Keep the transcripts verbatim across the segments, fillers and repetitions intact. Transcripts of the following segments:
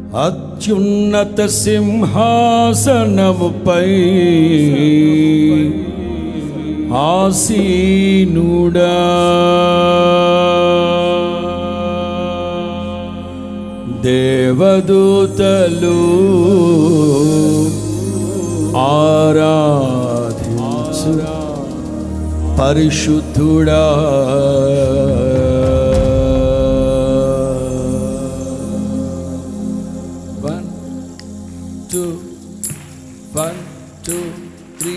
అత్యున్నత సింహాసనముపై ఆసీనుడా దేవదూతలు ఆరాధించు పరిశుద్ధుడా one two one two three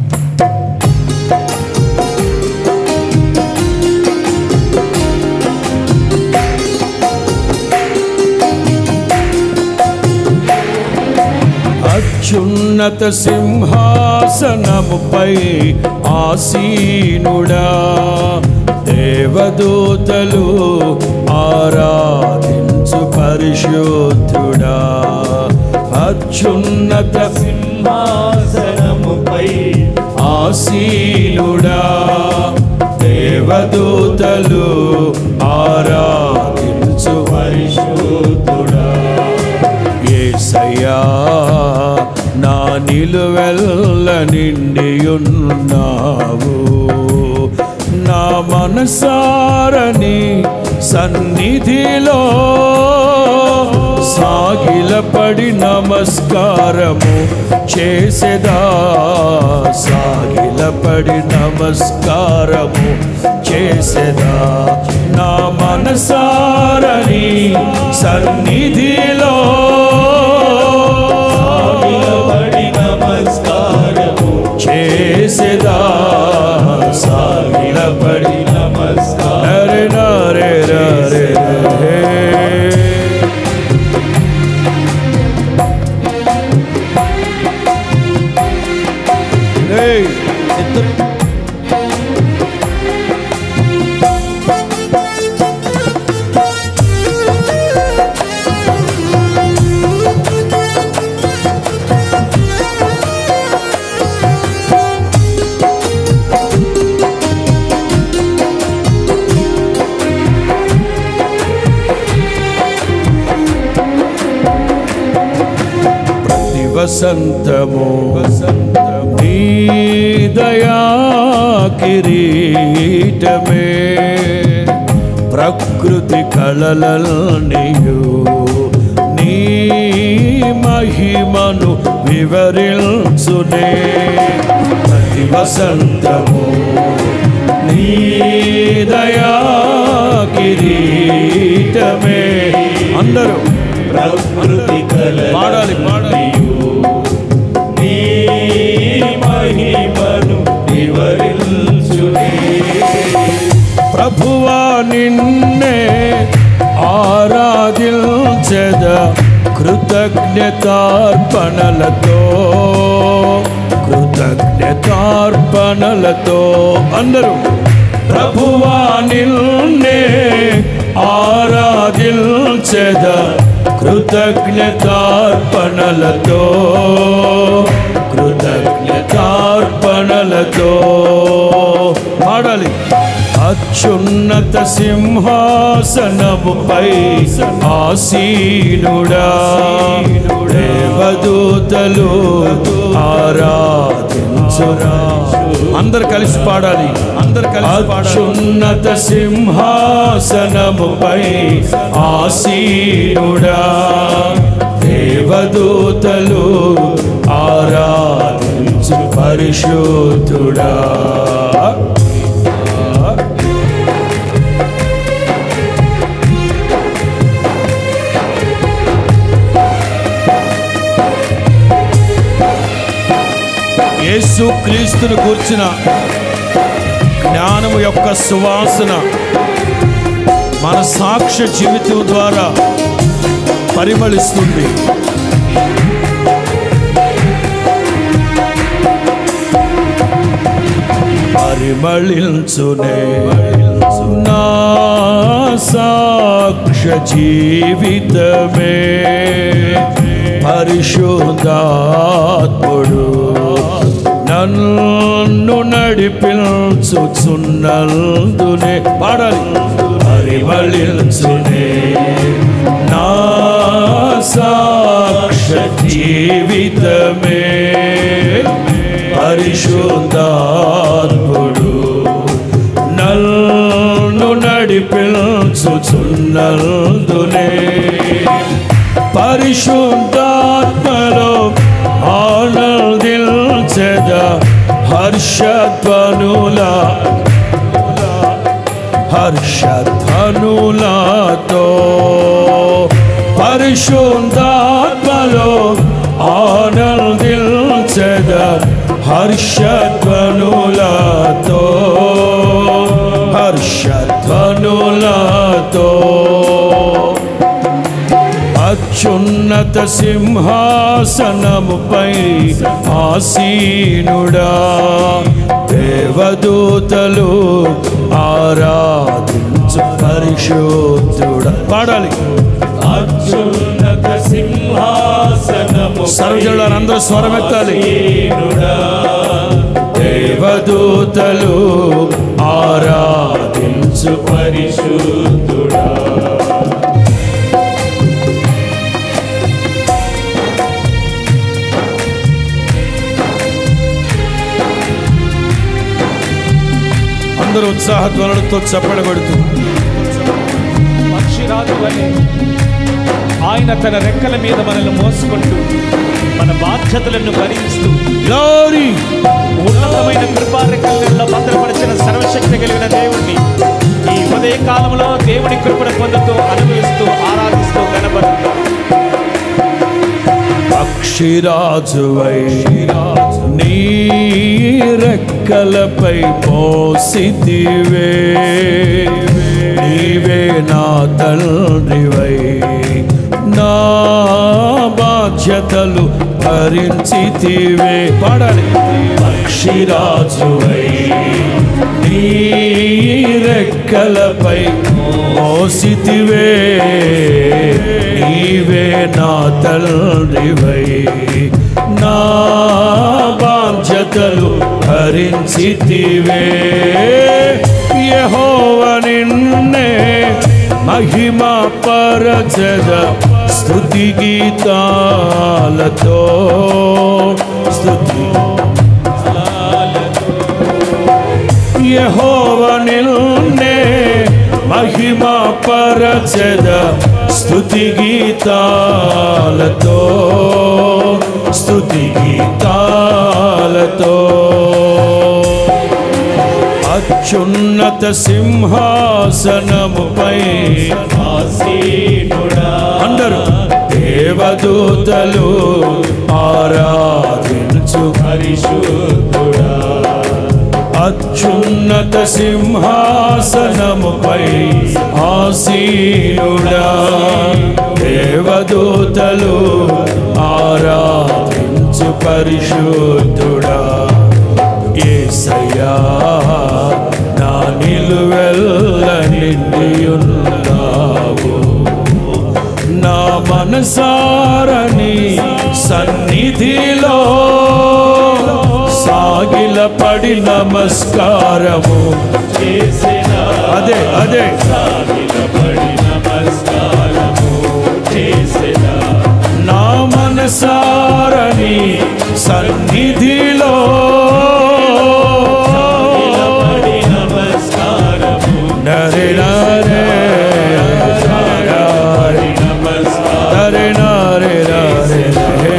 అత్యున్నత సింహాసనముపై ఆసీనుడా దేవదూతలు ఆరాధించు పరిశుద్ధుడా అత్యున్నత సింహాసనముపై ఆసీనుడా దేవదూతలు ఆరాధించు పరిశుద్ధుడా యేసయ్యా నా నిలువెల్ల నిండియున్నావు నా మనసారని సన్నిధిలో సాగిలపడి నమస్కారము చేసేదా సాగిలపడి నమస్కారము చేసేదా నా మనసారని సన్నిధిలో సాగిలపడి నమస్కారము చేసేదా సాగిలపడి నమస్కారం నరే నరే నరే నరే వసంతము నీ దయా కిరీటమే ప్రకృతి కళలల్నియు నీ మహిమను వివరించునే ప్రతి వసంతము నీ దయా కిరీటమే అందరూ ప్రకృతి పాడాలి పాడాలి నీ మహిమను వివరించునే ప్రభువా నిన్నే ఆరాధించెద కృతజ్ఞతార్పణలతో కృతజ్ఞతార్పణలతో అందరూ ప్రభువా నిన్నే ఆరాధించెద కృతజ్ఞతార్పణలతో కృతజ్ఞతార్పణలతో పాడాలి అత్యున్నత సింహాసనముపై ఆసీనుడా దేవదూతలు ఆరాధించురా అందరు కలిసి పాడాలి అందరు కలిసి అత్యున్నత సింహాసనముపై ఆసీనుడా దేవదూతలు ఆరాధించు పరిశుద్ధుడా యేసు క్రీస్తును కూర్చిన జ్ఞానము యొక్క సువాసన మన సాక్ష్య జీవితం ద్వారా పరిమళిస్తుంది పరిమళించునే నా సాక్ష్య జీవితమే పరిశుద్ధాత్ముడు నన్ను నడిపించుచున్నందునే పాడాలి పరిమళించునే నా సా పిలుచుచున్నందునే పరిశుద్ధాత్మలో ఆనందించెద హర్షధ్వనులా హర్షధ్వనులతో పరిశుద్ధాత్మలో ఆనందించెద హర్షధ్వనులతో హర్షధ్వనులతో అత్యున్నత సింహాసనముపై ఆసీనుడా దేవదూతలు ఆరాధించు పరిశుద్ధుడా. పాడాలి. అత్యున్నత సింహాసనము సర్వజనులారా అందరూ స్వరమెత్తాలి. దేవదూతలు ఆరాధించు పరిశుద్ధుడా. అందరూ ఉత్సాహధ్వనులతో చప్పట్లు కొడుతూ పక్షిరాజు వలె ఆయన తన రెక్కల మీద మనల్ని మోసుకుంటూ మన బాధ్యతలను భరిస్తూ గ్లోరీ ఉన్నతమైన కృపా రెక్కలలో భద్రపరిచిన సర్వశక్తి కలిగిన దేవుణ్ణి ఈ ఉదయ కాలంలో దేవుని కృపను పొందుతూ అనుభవిస్తూ ఆరాధిస్తూ గణపరుస్తూ పక్షిరాజువై నీ రెక్కలపై మోసితివే నీవే నా తండ్రివై నా బాధ్యతలు భరించితివే. పాడాలి. పక్షిరాజువై నీ రెక్కలపై మోసితివే నీవే నా తండ్రివై నా బాధ్యతలు భరించితివే. యెహోవా నిన్నే మహిమ పరచద స్తుతి గీతాలతో స్తుతి యెహోవా నిన్నే మహిమ పరచద స్తుతి గీతాలతో స్తుతి గీతాలతో అత్యున్నత సింహాసనముపై ఆసీనుడా. అందరూ దేవదూతలు ఆరాధించు పరిశుద్ధుడా. అత్యున్నత సింహాసనముపై ఆసీనుడా దేవదూతలు ఆరాధించు పరిశుద్ధుడా. యేసయ్యా నా నిలువెల్ల నిండియున్నావు నా మనసారని సన్నిధిలో సాగిలపడి నమస్కారము చేసిన అదే అదే సాగిలపడి నమస్కారము చేసిన నా మనసారని సన్నిధిలో సాగిలపడి నమస్కారము నరే నరే సాగిలపడి నమస్కారము నరే నరే నరే నరే.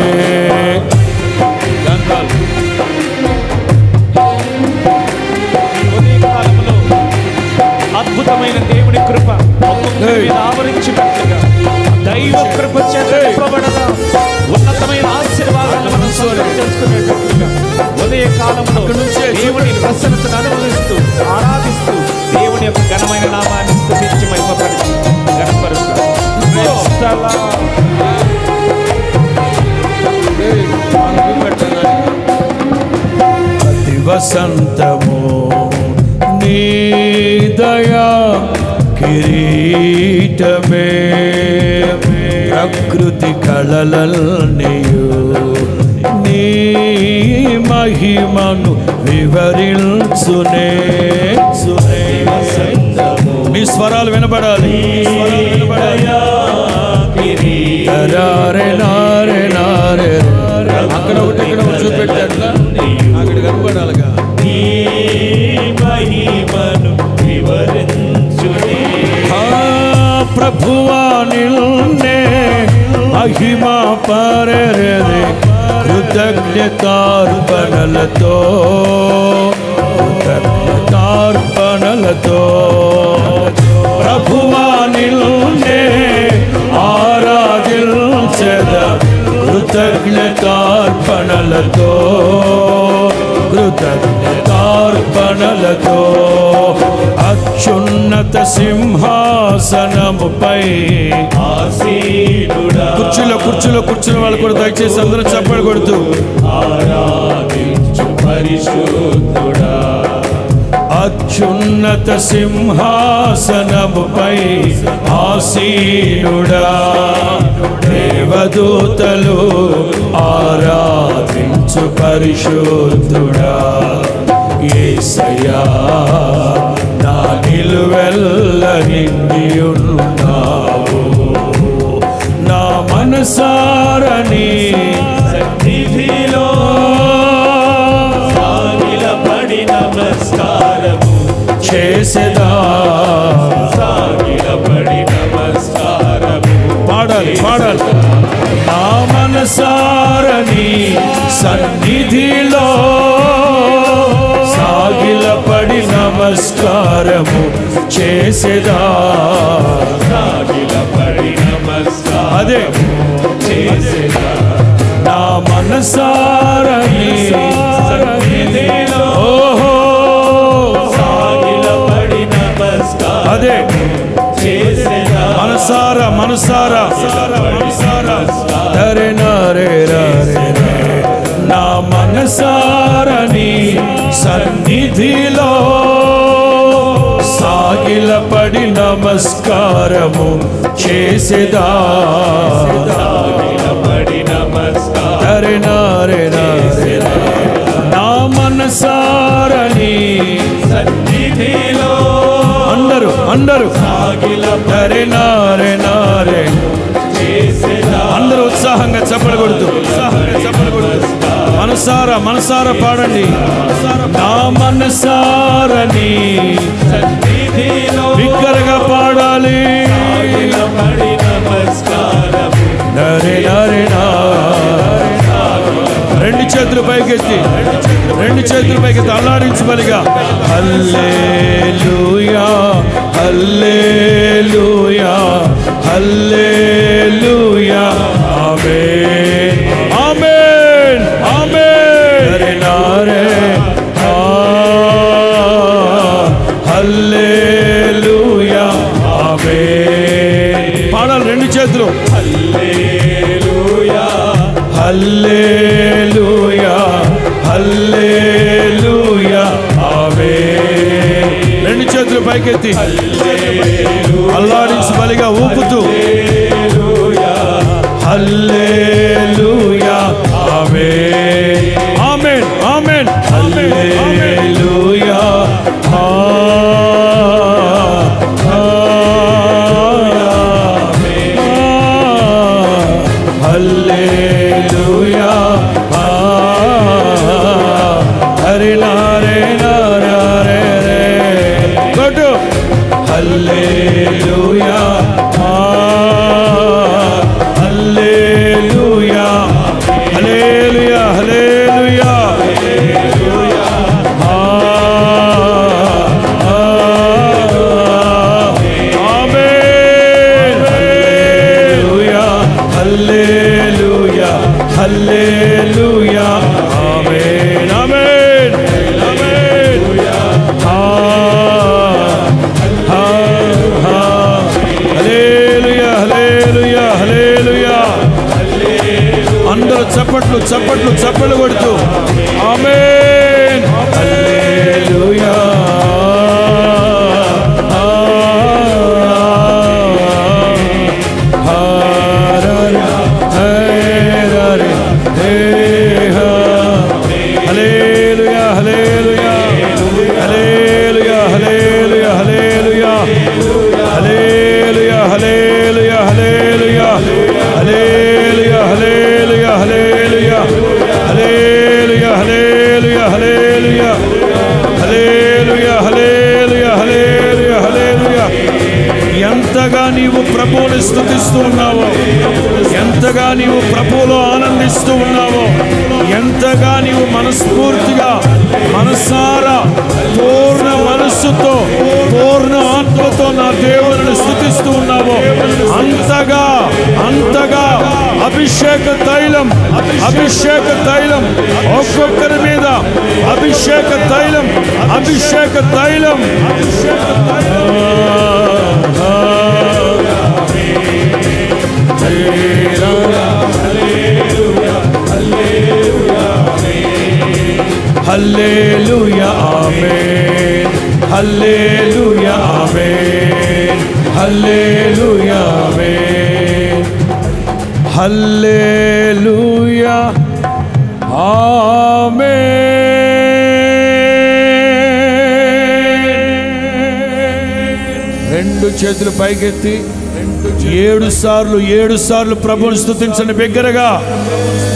ఉదయ కాలంలో అద్భుతమైన దేవుని కృప ఒక్కొక్కరి మీద ఆవరించినట్లుగా దైవ కృప చేత నింపబడదా ఉన్నతమైన ఆశీర్వాదాలను మనం సొంతం చేసుకునేటట్లుగా ఉదయ కాలంలో దేవుని ప్రసన్నతను అనుభవిస్తూ ఆరాధిస్తూ దేవుని యొక్క ఘనమైన నామాన్ని స్తుతించి మహిమపరిచి గణపరుస్తాం. ప్రతి వసంతము నీ దయా కిరీటమే ప్రకృతి కళలన్నీయు నీ మహిమను వివరించునే సునే. మీ స్వరాలు వినబడాలి. నారే నారే నారే అక్కడ ఒకటి ఇక్కడ ఒకటి చూపెట్టట్లా అక్కడ కనబడాలిగా. నీ మహిమను వివరించునే ప్రభువా నిన్నే మహిమ పరరే కృతజ్ఞతార్పణలతో కృతజ్ఞతార్పణలతో ప్రభువా నిన్నే ఆరాధించెద కృతజ్ఞతార్పణలతో కృతజ్ఞతార్పణలతో అత్యున్నత సింహాసనముపై ఆసీనుడా కుర్చీలో కుర్చీలో కూర్చున్న వాళ్ళు కూడా దయచేసి అందరూ చప్పట్లు కొడుతూ ఆరాధించు పరిశుద్ధుడా అత్యున్నత సింహాసనముపై ఆసీనుడా దేవదూతలు ఆరాధించు పరిశుద్ధుడా యేసయ్యా నా నిలువెల్ల నిండి ఉన్నావు నా మనసారని సన్నిధిలో సాగిలపడి నమస్కారము చేసేదా సాగిలపడి నమస్కారము పాడాలి పాడాలి నా మనసారని సన్నిధిలో సాగిలపడి నమస్కారము చేసేదా సాగిలపడి నమస్కారము అదే చేసేదా నా మనసారని సన్నిధిలో ఓహో సాగిలపడి నమస్కారము అదే చేసేదా మనసారా మనసారా దరే నరే రే నా మనసారని సన్నిధిలో సాగిలపడి నమస్కారము చేసేదా సాగిలపడి నమస్కారము దరే నరే రే నా మనసారని సన్నిధిలో అందరూ అందరూ సాగిలపడి దరే నరే నరే చేసేదా అందరూ ఉత్సాహంగా చప్పలు కొడుతూ ఉత్సాహంగా చప్పలు కొడుతూ మనసారా మనసారా పాడండి నా మనసారని సన్నిధిలో బిగ్గరగా పాడాలి సాగిలపడి నమస్కారము నరే నరే నా రెండు చేతులు పైకెత్తి రెండు చేతులు పైకెత్తి అల్లాడించు బలిగా హల్లెలూయా హల్లెలూయా హల్లెలూయా ఆమేన్ ఆమేన్ ఆమేన్ నరే నరే ఆ హల్లెలూయా ఆమేన్ పాడాలి రెండు చేతులు హల్లెలూయా హల్లెలూయా హల్లెలూయా ఆమేన్ రెండు చేతులు పైకెత్తి అల్లాడించి బలిగా ఊపుతూ హల్లెలూయా ఆమేన్ ఆమేన్ ఆమేన్ హల్లెలూయా ఆ హల్లెలూయా హరి నారే నారే రే కొట్టు హల్లెలూయా హల్లెలూయా హల్లెలూయా హల్లెలూయా హల్లెలూయా హల్లెలూయా ఆమేన్ ఆమేన్ ఆమేన్ హా హా హా హల్లెలూయా హల్లెలూయా హల్లెలూయా అందరూ చప్పట్లు చప్పట్లు చప్పట్లు కొడుతూ ఆమేన్ హల్లెలూయా హల్లెలూయా హల్లెలూయా హల్లెలూయా హల్లెలూయా హల్లెలూయా హల్లెలూయా హల్లెలూయా హల్లెలూయా హల్లెలూయా హల్లెలూయా హల్లెలూయా హల్లెలూయా హల్లెలూయా ఎంతగా నీవు ప్రభువుని స్తుతిస్తూ ఉన్నావో, ఎంతగా నీవు ప్రభువులో ఆనందిస్తూ ఉన్నావో, ఎంతగా నీవు మనస్ఫూర్తిగా మనసారా పూర్ణ మనస్సుతో పూర్ణ ఆత్మతో నా దేవుని స్తుతిస్తూ ఉన్నావో, అంతగా అంతగా అభిషేక తైలం అభిషేక తైలం ఒక్కొక్కరి మీద అభిషేక తైలం అభిషేక తైలం హల్లెలూయా ఆమేన్ హల్లెలూయా ఆమేన్ హల్లెలూయా ఆమేన్ హల్లెలూయా ఆమేన్. రెండు చేతులు పైకెత్తి ఏడు సార్లు ఏడు సార్లు ప్రభువుని స్తుతించండి బిగ్గరగా.